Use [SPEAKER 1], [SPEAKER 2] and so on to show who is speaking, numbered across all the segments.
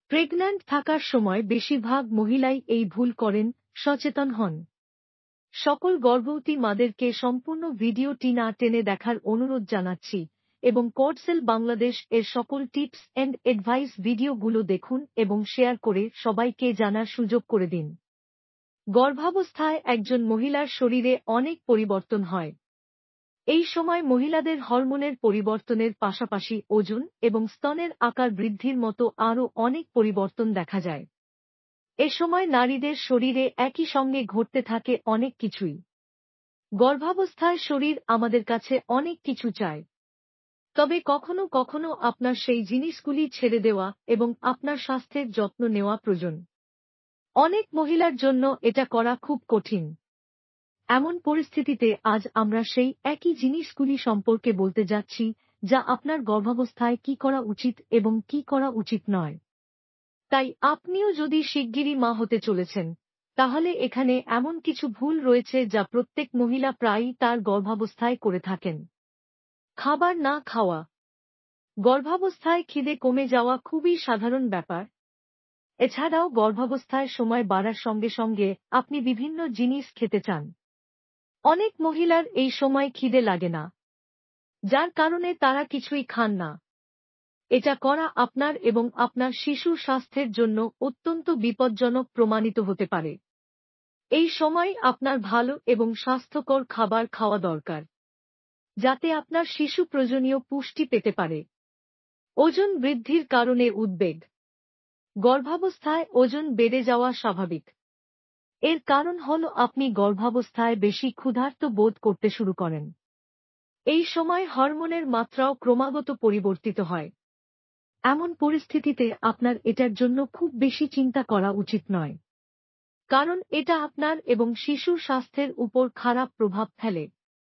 [SPEAKER 1] Pregnant থাকার সময় বেশিরভাগ মহিলাই এই ভুল করেন। সচেতন হন। সকল গর্ভবতী মাদেরকে সম্পূর্ণ ভিডিওটি না টেনে দেখার অনুরোধ জানাচ্ছি এবং কোডসেল বাংলাদেশ এর সকল টিপস এন্ড অ্যাডভাইস ভিডিওগুলো দেখুন এবং শেয়ার করে সবাইকে জানার সুযোগ করে দিন। গর্ভাবস্থায় একজন মহিলার শরীরে অনেক পরিবর্তন হয়। এই সময় মহিলাদের হরমোনের পরিবর্তনের পাশাপাশি ওজন এবং স্তনের আকার বৃদ্ধির মতো আরও অনেক পরিবর্তন দেখা যায়। এ সময় নারীদের শরীরে একই সঙ্গে ঘটতে থাকে অনেক কিছুই। গর্ভাবস্থায় শরীর আমাদের কাছে অনেক কিছু চায়। তবে কখনো কখনো আপনার সেই জিনিসগুলি ছেড়ে দেওয়া এবং আপনার স্বাস্থ্যের যত্ন নেওয়া প্রয়োজন। অনেক মহিলার জন্য এটা করা খুব কঠিন। এমন পরিস্থিতিতে আজ আমরা সেই একই জিনিসগুলি সম্পর্কে বলতে যাচ্ছি, যা আপনার গর্ভাবস্থায় কি করা উচিত এবং কি করা উচিত নয়। তাই আপনিও যদি শিগগিরই মা হতে চলেছেন, তাহলে এখানে এমন কিছু ভুল রয়েছে যা প্রত্যেক মহিলা প্রায়ই তার গর্ভাবস্থায় করে থাকেন। খাবার না খাওয়া। গর্ভাবস্থায় খিদে কমে যাওয়া খুবই সাধারণ ব্যাপার। এছাড়াও গর্ভাবস্থায় সময় বাড়ার সঙ্গে সঙ্গে আপনি বিভিন্ন জিনিস খেতে চান। অনেক মহিলার এই সময় খিদে লাগে না, যার কারণে তারা কিছুই খান না। এটা করা আপনার এবং আপনার শিশুর স্বাস্থ্যের জন্য অত্যন্ত বিপজ্জনক প্রমাণিত হতে পারে। এই সময় আপনার ভালো এবং স্বাস্থ্যকর খাবার খাওয়া দরকার, যাতে আপনার শিশু প্রয়োজনীয় পুষ্টি পেতে পারে। ওজন বৃদ্ধির কারণে উদ্বেগ। গর্ভাবস্থায় ওজন বেড়ে যাওয়া স্বাভাবিক। এর কারণ হল আপনি গর্ভাবস্থায় বেশি ক্ষুধার্ত বোধ করতে শুরু করেন। এই সময় হরমোনের মাত্রাও ক্রমাগত পরিবর্তিত হয়। এমন পরিস্থিতিতে আপনার এটার জন্য খুব বেশি চিন্তা করা উচিত নয়, কারণ এটা আপনার এবং শিশুর স্বাস্থ্যের উপর খারাপ প্রভাব ফেলে।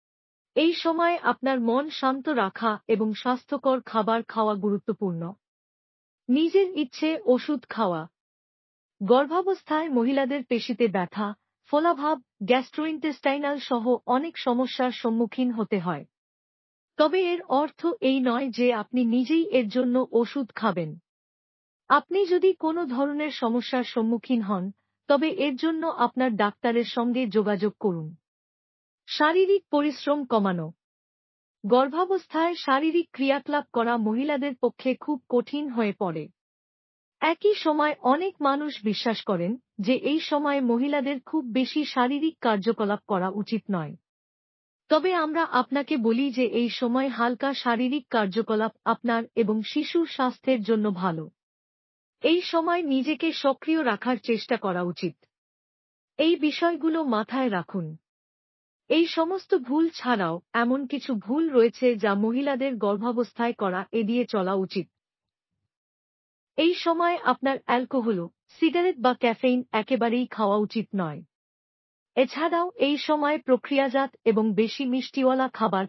[SPEAKER 1] এই সময় আপনার মন শান্ত রাখা এবং স্বাস্থ্যকর খাবার খাওয়া গুরুত্বপূর্ণ। নিজের ইচ্ছে ওষুধ খাওয়া। গর্ভাবস্থায় মহিলাদের পেশিতে ব্যথা, ফোলাভাব, গ্যাস্ট্রোইন্টেস্টাইনাল সহ অনেক সমস্যার সম্মুখীন হতে হয়। তবে এর অর্থ এই নয় যে আপনি নিজেই এর জন্য ওষুধ খাবেন। আপনি যদি কোনো ধরনের সমস্যার সম্মুখীন হন, তবে এর জন্য আপনার ডাক্তারের সঙ্গে যোগাযোগ করুন। শারীরিক পরিশ্রম কমানো। গর্ভাবস্থায় শারীরিক ক্রিয়াকলাপ করা মহিলাদের পক্ষে খুব কঠিন হয়ে পড়ে। একই সময় অনেক মানুষ বিশ্বাস করেন যে এই সময় মহিলাদের খুব বেশি শারীরিক কার্যকলাপ করা উচিত নয়। তবে আমরা আপনাকে বলি যে এই সময় হালকা শারীরিক কার্যকলাপ আপনার এবং শিশুর স্বাস্থ্যের জন্য ভালো। এই সময় নিজেকে সক্রিয় রাখার চেষ্টা করা উচিত। এই বিষয়গুলো মাথায় রাখুন। এই সমস্ত ভুল ছাড়াও এমন কিছু ভুল রয়েছে যা মহিলাদের গর্ভাবস্থায় করা এড়িয়ে চলা উচিত। এই সময় আপনার অ্যালকোহল, সিগারেট বা ক্যাফেইন একেবারেই খাওয়া উচিত নয়। এছাড়াও এই সময় প্রক্রিয়াজাত এবং বেশি মিষ্টিওয়ালা খাবার